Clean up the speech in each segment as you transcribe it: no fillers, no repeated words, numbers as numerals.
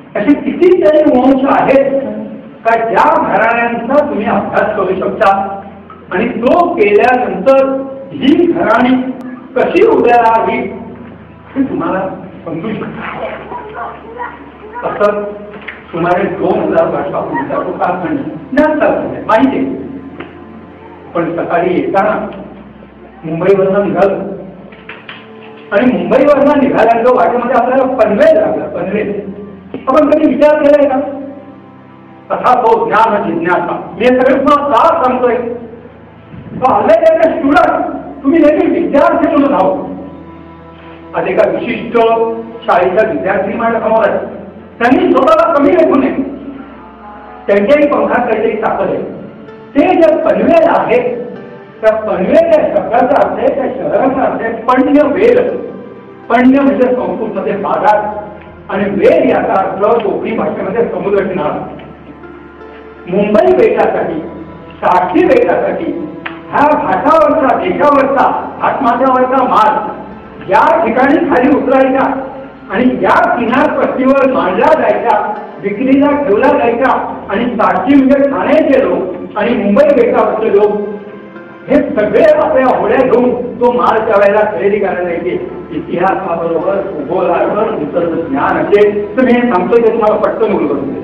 असे कितीतरी वंश आहेत का ज्या घराण्यांचा तुम्ही अभ्यास करू शकता आणि तो केल्यानंतर ही घराणी कशी उद्याला आली हे तुम्हाला समजू शकता. असं सुमारे 2000 वर्षापूर्वीचा तो कालखंड माहिती आहे. पण सकाळी येताना मुंबईवरनं निघालो आणि मुंबईवरनं निघाल्यानंतर वाटेमध्ये आपल्याला पनवेल लागला. पनवेल आपण कधी विचार केलाय का? तसा तो ज्ञान जिज्ञासा मी हे सगळे तुम्हाला का सांगतोय? स्टुडंट तुम्ही नेहमी विद्यार्थी म्हणून आहोत. आज एका विशिष्ट शाळेचा विद्यार्थी माझ्या समोर आहे. त्यांनी स्वतःला कमी लेखू नये. त्यांच्याही पंखात काहीतरी ताकद आहे. ते जे पनवेल आहे त्या पनवेल या शब्दाचा अर्थ आहे, त्या शहराचा अर्थ आहे पण्यवेल. पण्य म्हणजे संस्कृतमध्ये बाजार आणि वेल याचा अर्थ कोकणी भाषेमध्ये समुद्र किनारा. मुंबई बेटासाठी साक्षी बेटासाठी ह्या घाटावरचा देशावरचा घाटमाथ्यावरचा माल या ठिकाणी खाली उतरायचा आणि या किनारपट्टीवर मांडला जायचा, विक्रीला ठेवला जायचा आणि साक्षी म्हणजे ठाण्याचे लोक आणि मुंबई बेटावरचे लोक हे सगळे आपल्या होड्या घेऊन तो माल त्या वेळेला खरेदी करायला येते. इतिहासाबरोबर भूगोलाबरोबर निसर्ग ज्ञान असेल तर मी हे सांगतोय ते तुम्हाला पटकन उलगडून देईल.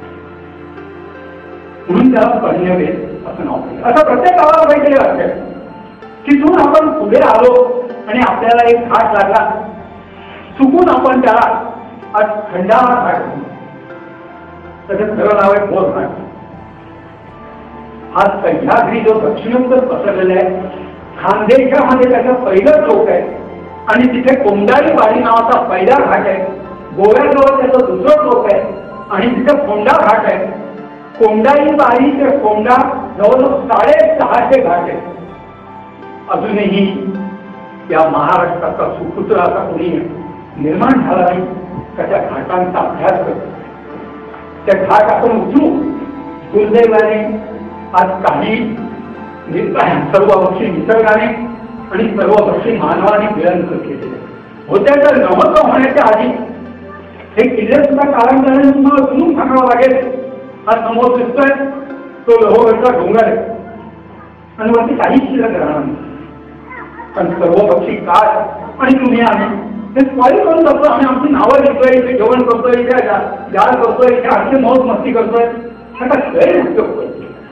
म्हणून त्याला पण्यवेल असं नाव दिलं. असं प्रत्येक गावाला काहीतरी असते. तिथून आपण पुढे आलो आणि आपल्याला एक घाट लागला. चुकून आपण त्याला आज खंडाळा घाट त्याचं खरं नाव आहे भोर घाट. हा सह्याद्री जो दक्षिणोत्तर पसरलेला आहे खानदेशामध्ये त्याचं पहिलं टोक आहे आणि तिथे कोंडाळी वाडी नावाचा पहिला घाट आहे. गोव्याजवळ त्याचं दुसरं टोक आहे आणि तिथे कोंडा घाट आहे. कोंडाळी वाडी ते कोंडा जवळजवळ 650 घाट आहे. अजूनही या महाराष्ट्राचा सुपुत्र असा कोणी निर्माण झाला नाही का त्या घाटांचा अभ्यास करतो. त्या घाट आपण उचलू. दुर्दैवाने आज काही सर्वपक्षी निसर्गाने आणि सर्वपक्षी मानवाने विलंब केलेले होत्या. तर नव्हतं होण्याच्या आधी हे किल्ले सुद्धा कालांतराने तुम्हाला उचलून सांगावं लागेल. हा समोर दिसतोय तो लोहगडचा डोंगर आहे आणि वरती काहीच शिल्लक राहणार नाही. पण सर्वपक्षी काळ आणि तुम्ही आम्ही हे स्पॉइल करून जातो. आम्ही आमची नावं घेतोय, इथे जेवण करतोय, इथे जाळ करतोय, इथे आणखी मौज मस्ती करतोय. त्याचा गैरउपयोग करतोय.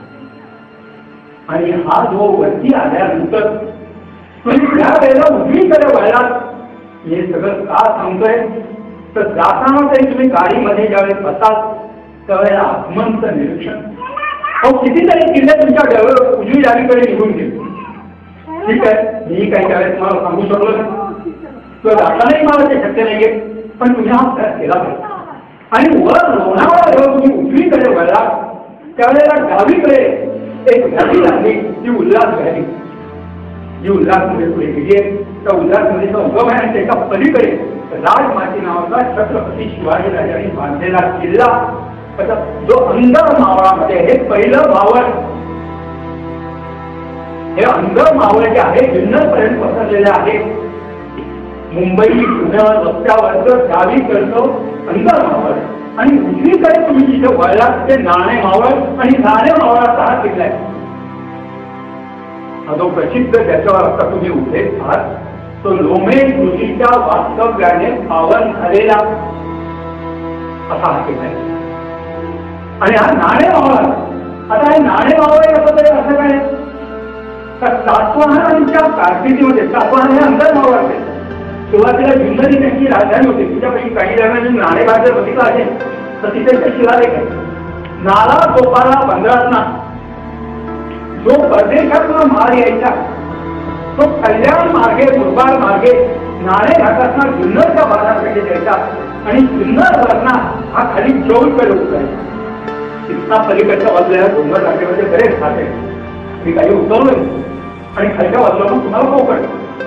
आणि हा जो वरती आल्यानंतर तुम्ही त्या वेळेला उजवीकडे वळलात. हे सगळं का सांगतोय तर जाताना तरी तुम्ही गाडीमध्ये ज्यावेळेस बसाल त्यावेळेला आगमनचं निरीक्षण कितीतरी किल्ले तुमच्या उजवी डावीकडे निघून गेले. ठीक आहे, मी काही त्यावेळेस तुम्हाला सांगू शकलो नाही किंवा जातानाही मला ते शक्य नाहीये. पण तुम्ही हा प्रयास केला पाहिजे. आणि वर लोणावळा जेव्हा तुम्ही उजवीकडे वळला त्यावेळेला डावीकडे एक व्हॅली लागली ती उल्हास व्हॅली. जी उल्हासमध्ये पुढे गेली आहे. त्या उल्हासमध्ये उगम आहे आणि त्याच्या पलीकडे राजमाती नावाचा छत्रपती शिवाजी राजांनी बांधलेला किल्ला जो अंदर मावळामध्ये हे पहिलं मावळ. हे अंदर मावळ जे आहे जुन्नर पर्यंत पसरलेले आहे. मुंबई पुणे रस्त्यावरचं डावीकडचं अंदर मावळ आणि उजवीकडे तुम्ही जिथे वळलात ते नाणे मावळ आणि नाणे मावळाचा हा किल्ला आहे. हा जो प्रसिद्ध ज्याच्यावर आता तुम्ही उभे आहात तो लोमे ऋषीच्या वास्तव्याने पावन झालेला असा हा किल्ला आहे. आणि हा नाणे मावळ. आता हे नाणे मावळ कसं तरी असं काय तर सातवाहनांच्या कारकिर्दीमध्ये सातवाहन हे अंदर मावळ असेल. सुरुवातीला जुन्नर त्यांची राजधानी होती. तिच्यापैकी काही जणांनी नाणे बाजार बघितला असेल तर तिथे शिलालेख आहे. नाला गोपाला बंदरातना जो परदेशातून माल यायचा तो कल्याण मार्गे मुरबाड मार्गे नाणे घाटातना जुन्नरच्या बाजारपेठेत यायचा आणि जुन्नर वरना हा खाली चौकडे उतरायचा. तिथना पलीकडच्या बाजूला डोंगर राखेमध्ये बरेच घाट आहे. मी काही उतरलोय आणि खालच्या बाजूला तुम्हाला कोकण.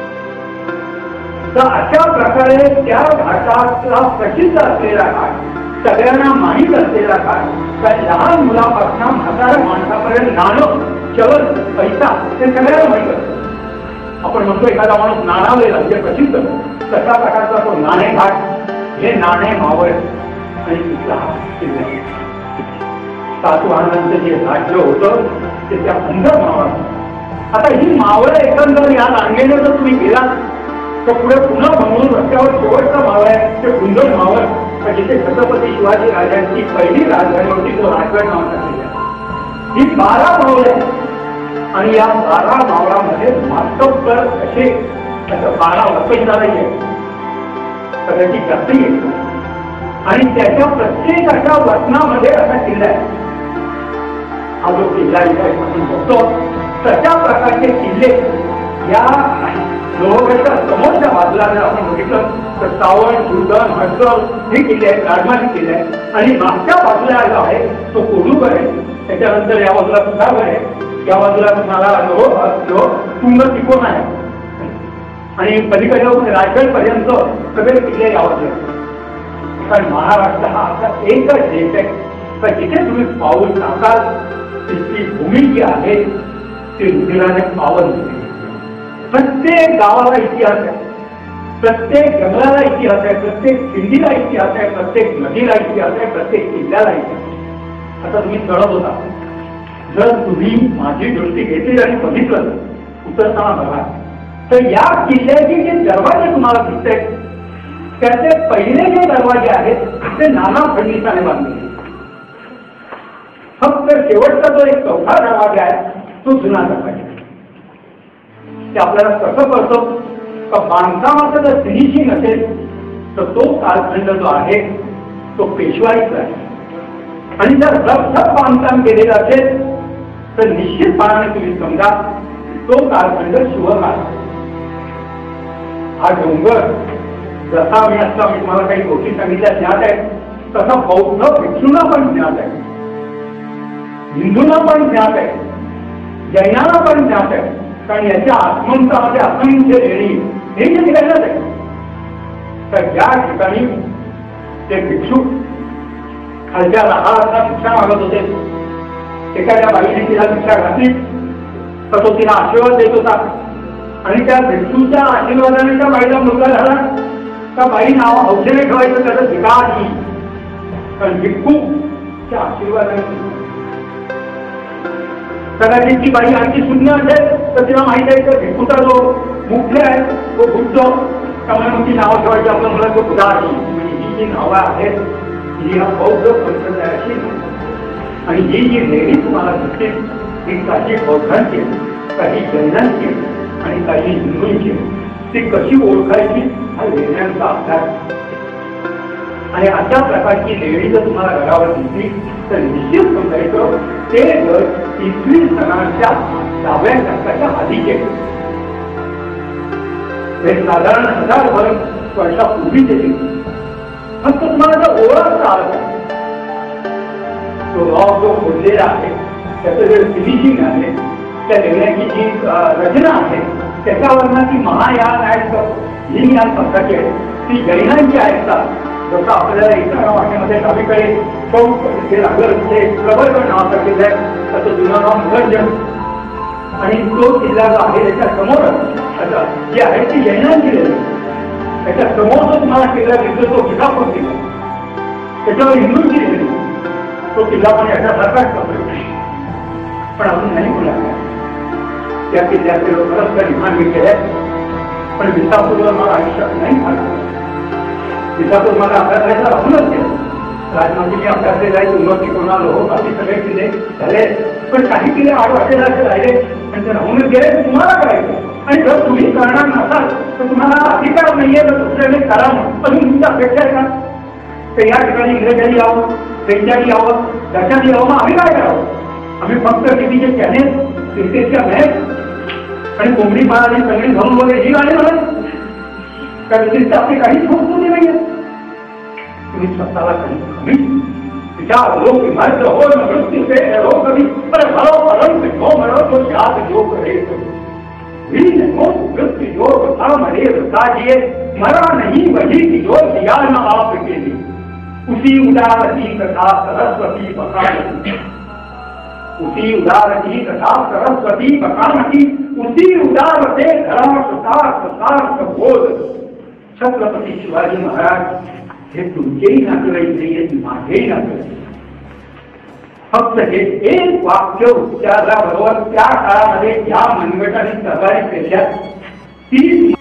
तर अशा प्रकारे त्या घाटातला प्रसिद्ध असलेला घाट सगळ्यांना माहीत असलेला घाट त्या लहान मुलापासून म्हाताऱ्या माणसापर्यंत नाणं चलन पैसा हे सगळ्यांना माहीत असतं. आपण म्हणतो एखादा माणूस नाणावलेला म्हणजे प्रसिद्ध तशा प्रकारचा तो नाणे घाट हे नाणे मावळ आणि तिथला सातवाहनांचं जे राज्य होतं ते त्या सुंदर मावळात. आता ही मावळ एकंदर या रांगेने जर तुम्ही गेलात तर पुढे पुन्हा बंगळूर रस्त्यावर शेवटचा मावळ आहे ते कुंदन मावळ, जिथे छत्रपती शिवाजी राजांची पहिली राजधानी होती, तो राजगड नावाचा किल्ला. ही 12 मावळ आहे आणि या 12 मावळामध्ये मातब्बर असे 12 वतनदारही आहेत, कदाचित जास्तही आहेत. आणि त्याच्या प्रत्येकाच्या वतनामध्ये असा किल्ला आहे. हा जो किल्ला इथे आपण बघतो तशा प्रकारचे किल्ले या लोहगडच्या समोरच्या बाजूला जर आपण बघितलं तर सावण, सुरधन, हडसर हे किल्ले आहेत, राजमानी किल्ले आहेत. आणि मागच्या बाजूला जो आहे तो कोडूगड आहे. त्याच्यानंतर या बाजूला सुधागड आहे, या बाजूला तुम्हाला तुंग तिकोन आहे आणि पलीकडे राजगड पर्यंत सगळे किल्ले या बाजूला. कारण महाराष्ट्र हा असा एकच देश आहे तर जिथे तुम्ही पाऊल टाकाल तिथली भूमी जी आहे ती रुधिराने पावन होते. प्रत्येक गावाला इतिहास आहे, प्रत्येक जंगलाला इतिहास आहे, प्रत्येक खिंडीला इतिहास आहे, प्रत्येक नदीला इतिहास आहे, प्रत्येक किल्ल्याला इतिहास. आता तुम्ही चढत होता, जर तुम्ही माझी दृष्टी घेतली आणि बघितलं उतरताना बघा तर या किल्ल्याचे जे दरवाजे तुम्हाला दिसते त्याचे पहिले जे दरवाजे आहेत ते नाना फडणीसाने बांधले. फक्त शेवटचा जो एक चौथा दरवाजा आहे तो जुना दरवाजा. ते आपल्याला कसं कळतं का बांधकामाचं जर फिनिशिंग असेल तर तो कालखंड जो आहे तो पेशवाईचा आहे. आणि जर रफरफ बांधकाम केलेलं असेल तर निश्चितपणाने तुम्ही समजा तो कालखंड शिवकाळ. हा डोंगर जसा मी आता मी तुम्हाला काही गोष्टी सांगितल्या ज्ञात आहे तसा बौद्ध भिक्षूंना पण ज्ञात आहे, हिंदूंना पण ज्ञात आहे, जैनांना पण ज्ञात आहे. कारण याच्या आत्मंतामध्ये असंख्य लेणी हे जे निघाल्यात आहे. तर या ठिकाणी ते भिक्षू खालच्या लहानला भिक्षा मागत होते. एखाद्या बाईने तिला भिक्षा घातली तर तो तिला आशीर्वाद देत होता आणि त्या भिक्षूच्या आशीर्वादाने त्या बाईला मुलगा झाला. त्या बाई नाव हौसेने ठेवायचं त्याचं भिकारी, कारण भिक्खूच्या आशीर्वादाने. कदाचित ती बाई आणखी शून्य असेल तर तिला माहित आहे तर भिक्खूचा जो मुख्य आहे तो बुद्ध, त्यामुळे ती नावं ठेवायची आपल्या मुला तो बुधाची. म्हणजे ही जी नावं आहेत ही ह्या बौद्ध संप्रदायाची आणि ही जी लेणी तुम्हाला दिसते ही काही बौद्धांची, काही जैनांची आणि काही हिंदूंची. ती कशी ओळखायची हा लेण्यांचा अभ्यास. आणि अशा प्रकारची लेणी जर तुम्हाला घरावर दिसली तर निश्चित समजायचं ते घर इसवी सणाच्या 10व्या शतकाच्या आधीचे. हे साधारण 1000 वर्षापूर्वीचे. फक्त तुम्हाला जर ओळखता आलं तो रॉक जो खोदलेला आहे त्याचं जे फिनिशिंग आहे, त्या लेण्याची जी रचना आहे त्याच्यावरनं ती महायान आहेत ही यान प्रकारची आहे ती जैनांची आहेत का. जसं आपल्याला इतर वाटेमध्ये डावीकडे हे लागलं ते प्रबळगड नावाचा किल्ला आहे त्याचं जुनं नाव मुघलजन. आणि तो किल्ला जो आहे त्याच्या समोरच जी आहे ती जैनांची लेणी. त्याच्या समोर जो तुम्हाला किल्ला दिसतो तो विजापूर किल्ला, त्याच्यावर हिंदूंची लेणी. तो किल्ला पण याच्यासारखाच करतो. पण अजून नाही बोलायला त्या किल्ल्याचे परस्पर विमान मी केले पण विजापूरवर मला आयुष्यात नाही झालं. विजापूर मला अभ्यासायचा राहूनच केलं. राजमाजीने अभ्यासले जायचे उन्नती कोणा लोह बाकी सगळे किल्ले झाले पण काही किल्ले 8 वर्षाचे राहिले आणि ते राहूनच गेले. तुम्हाला करायचं आणि जर तुम्ही करणार नसाल तर तुम्हाला अधिकार नाहीये तर दुसऱ्याने करा अजून तुमची अपेक्षा आहे का. तर या ठिकाणी इंग्रजांनी यावं, फ्रेंचांनी यावं, डचांनी यावं, मग आम्ही काय करावं. आम्ही फक्त टीव्हीचे चॅनेल, क्रिकेटच्या मॅच आणि कोंबडी पाळाली सगळी घालून वगैरे ही गाणी म्हणत त्या व्यतिरिक्त आपली काहीच संस्कृती नाहीये. तुम्ही स्वतःला काही कमी विचार लोक मर्द हो मृत्यू से हो कभी पर भरो परंत जो मरो तो याद जो करे मृत्यु योग धर्म रेव साजिए मरा नहीं वही की जो दिया न आपके लिए उसी उदारती तथा सरस्वती बकामती. उसी उदारती तथा सरस्वती बकामती उसी उदारते धर्म सार्थ बोध. छत्रपती शिवाजी महाराज हे तुमचेही नातेवाईक नाहीये, माझेही नातेवाईक. फक्त हे एक वाक्य उच्चारल्याबरोबर त्या काळामध्ये ज्या मनगटाने सहकार्य केल्या तीच